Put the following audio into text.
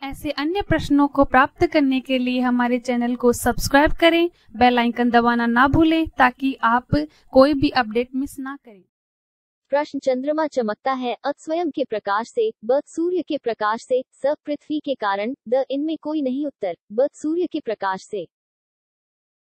ऐसे अन्य प्रश्नों को प्राप्त करने के लिए हमारे चैनल को सब्सक्राइब करें, बेल आइकन दबाना ना भूलें ताकि आप कोई भी अपडेट मिस ना करें। प्रश्न: चंद्रमा चमकता है अ स्वयं के प्रकाश से, ब सूर्य के प्रकाश से, स पृथ्वी के कारण, द इनमें कोई नहीं। उत्तर: ब सूर्य के प्रकाश से।